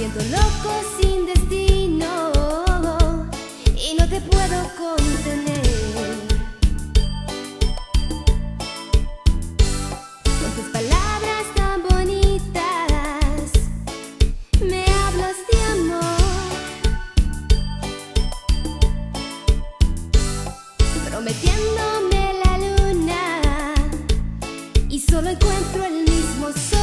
viento loco sin destino y no te puedo contener. Con tus palabras tan bonitas me hablas de amor, prometiéndome la luna y solo encuentro el mismo sol.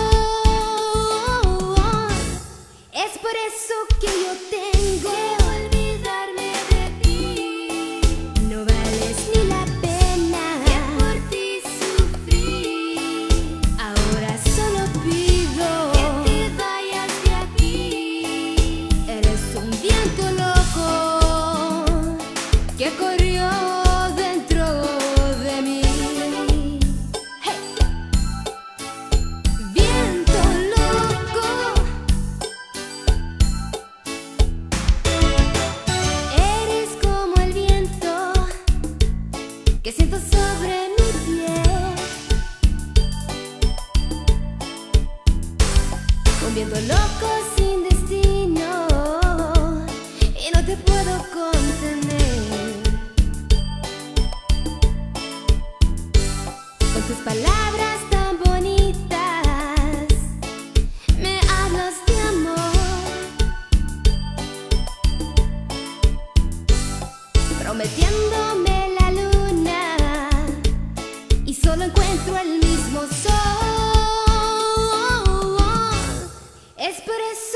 Es por eso que yo tengo que olvidarme de ti. No vales ni la pena que por ti sufrí. Ahora solo pido que te vayas de aquí. Eres un viento loco que corrió dentro de mí. Hey. Viento loco, eres como el viento que siento sobre mi piel. Un viento loco sin destino y no te puedo contener. Con tus palabras tan bonitas me hablas de amor, prometiéndome la luna y solo encuentro el mismo sol. Es por eso